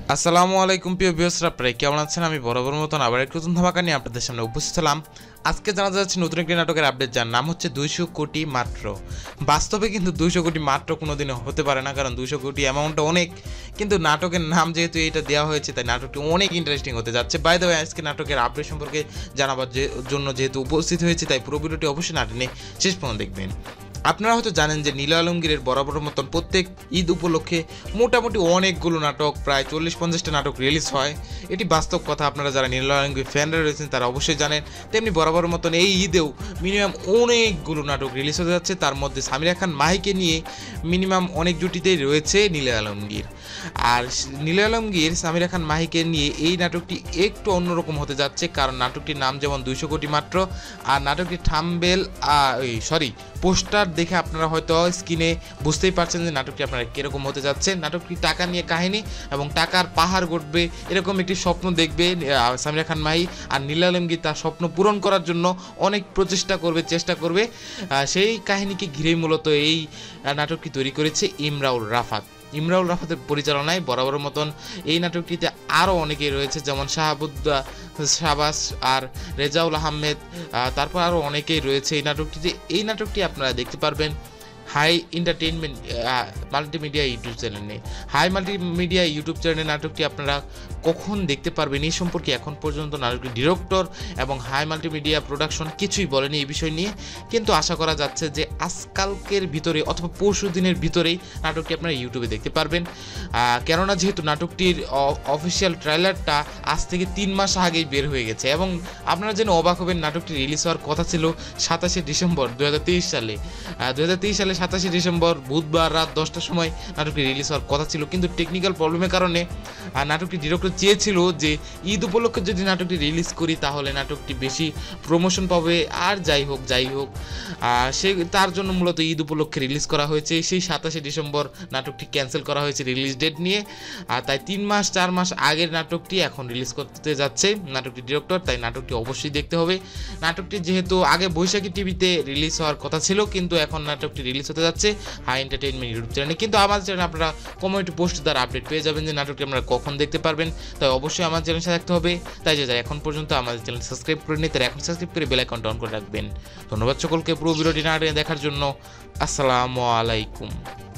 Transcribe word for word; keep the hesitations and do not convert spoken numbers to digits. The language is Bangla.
আসসালামু আলাইকুম প্রিয় ভিউয়ার্সরা, আপনারা কেমন আছেন? আমি বরাবর মতন আবার একটু নতুন ধামাকা নিয়ে আপনাদের সামনে উপস্থিত হলাম। আজকে জানা যাচ্ছে নতুন একটি নাটকের আপডেট, যার নাম হচ্ছে দুইশো কোটি মাত্র। বাস্তবে কিন্তু দুইশো কোটি মাত্র কোনোদিনও হতে পারে না, কারণ দুইশো কোটি অ্যামাউন্টটা অনেক, কিন্তু নাটকের নাম যেহেতু এটা দেওয়া হয়েছে তাই নাটকটি অনেক ইন্টারেস্টিং হতে যাচ্ছে। বাই দ্য ওয়ে, আজকে নাটকের আপডেট সম্পর্কে জানাবার জন্য যেহেতু উপস্থিত হয়েছে তাই পুরো ভিডিওটি অবশ্যই না টেনে শেষ পর্যন্ত দেখবেন। আপনারা হয়তো জানেন যে নীল আলমগীরের বরাবর মতন প্রত্যেক ঈদ উপলক্ষে মোটামুটি অনেকগুলো নাটক, প্রায় চল্লিশ পঞ্চাশটা নাটক রিলিজ হয়। এটি বাস্তব কথা। আপনারা যারা নীল আলমগীর ফ্যানরা রয়েছেন তারা অবশ্যই জানেন। তেমনি বরাবর মতন এই ঈদেও মিনিমাম অনেকগুলো নাটক রিলিজ হতে যাচ্ছে। তার মধ্যে সামিরা খান মাহিকে নিয়ে মিনিমাম অনেক জুটিতেই রয়েছে নীল আলমগীর। আর নীল আলমগীর সামিরা খান মাহিকে নিয়ে এই নাটকটি একটু অন্যরকম হতে যাচ্ছে, কারণ নাটকটির নাম যেমন দুইশো কোটি মাত্র, আর নাটকটির থাম্বনেল সরি পোস্টার দেখে আপনারা হয়তো স্ক্রিনে বুঝতেই পারছেন যে নাটকটি আপনারা কীরকম হতে যাচ্ছে। নাটকটি টাকা নিয়ে কাহিনী এবং টাকার পাহাড় গড়বে এরকম একটি স্বপ্ন দেখবে সামিরা খান মাহি। আর নীল আলমগীর তার স্বপ্ন পূরণ করার জন্য অনেক প্রচেষ্টা করবে, চেষ্টা করবে। সেই কাহিনীকে ঘিরেই মূলত এই নাটকটি তৈরি করেছে ইমরাউল রাফাত। ইমরাউল রাফাতের পরিচালনায় বরাবর মতন এই নাটকটিতে আরও অনেকেই রয়েছে, যেমন শাহাবুদ্দা শাহবাজ আর রেজাউল আহমেদ, তারপর আরও অনেকেই রয়েছে এই নাটকটিতে। এই নাটকটি আপনারা দেখতে পারবেন হাই এন্টারটেইনমেন্ট মাল্টিমিডিয়া ইউটিউব চ্যানেলে। হাই মাল্টিমিডিয়া ইউটিউব চ্যানেলে নাটকটি আপনারা কখন দেখতে পারবেন এই সম্পর্কে এখন পর্যন্ত নাটকটির ডিরেক্টর এবং হাই মাল্টিমিডিয়া প্রোডাকশন কিছুই বলেনি এই বিষয় নিয়ে, কিন্তু আশা করা যাচ্ছে যে আজকালকের ভিতরে অথবা পরশু দিনের ভিতরেই নাটকটি আপনারা ইউটিউবে দেখতে পারবেন। কেননা যেহেতু নাটকটির অফিসিয়াল ট্রেলারটা আজ থেকে তিন মাস আগেই বের হয়ে গেছে, এবং আপনারা যেন অবাক হবেন, নাটকটি রিলিজ হওয়ার কথা ছিল সাতাশে ডিসেম্বর দু হাজার তেইশ সালে দু হাজার তেইশ সালে সাতাশে ডিসেম্বর বুধবার রাত দশটার সময় নাটকটি রিলিজ হওয়ার কথা ছিল, কিন্তু টেকনিক্যাল প্রবলেমের কারণে নাটকটি ডিরেক্টর চেয়েছিল যে ঈদ উপলক্ষে যদি নাটকটি রিলিজ করি তাহলে নাটকটি বেশি প্রমোশন পাবে। আর যাই হোক যাই হোক সে তার জন্য মূলত ঈদ উপলক্ষে রিলিজ করা হয়েছে। সেই সাতাশে ডিসেম্বর নাটকটি ক্যান্সেল করা হয়েছে রিলিজ ডেট নিয়ে। আর তাই তিন মাস চার মাস আগের নাটকটি এখন রিলিজ করতে যাচ্ছে নাটকটি ডিরেক্টর, তাই নাটকটি অবশ্যই দেখতে হবে। নাটকটি যেহেতু আগে বৈশাখী টিভিতে রিলিজ হওয়ার কথা ছিল, কিন্তু এখন নাটকটি রিলিজ হতে যাচ্ছে হাই এন্টারটেইনমেন্ট ইউটিউব চ্যানেলে। কিন্তু আমার চ্যানেলে আপনারা কমিউনিটি পোস্ট দ্বারা আপডেট পেয়ে যাবেন যে নাটকটি আপনারা কখন দেখতে পারবেন। তাই অবশ্যই আমার চ্যানেল সাথে থাকতে হবে। তাই যে যায় এখন পর্যন্ত আমাদের চ্যানেল সাবস্ক্রাইব করে নিতে, এখন সাবস্ক্রাইব করে বেল আইকনটা অন করে রাখবেন। ধন্যবাদ সকলকে পুরো ভিডিওটি না দেখার জন্য। আসসালামু আলাইকুম।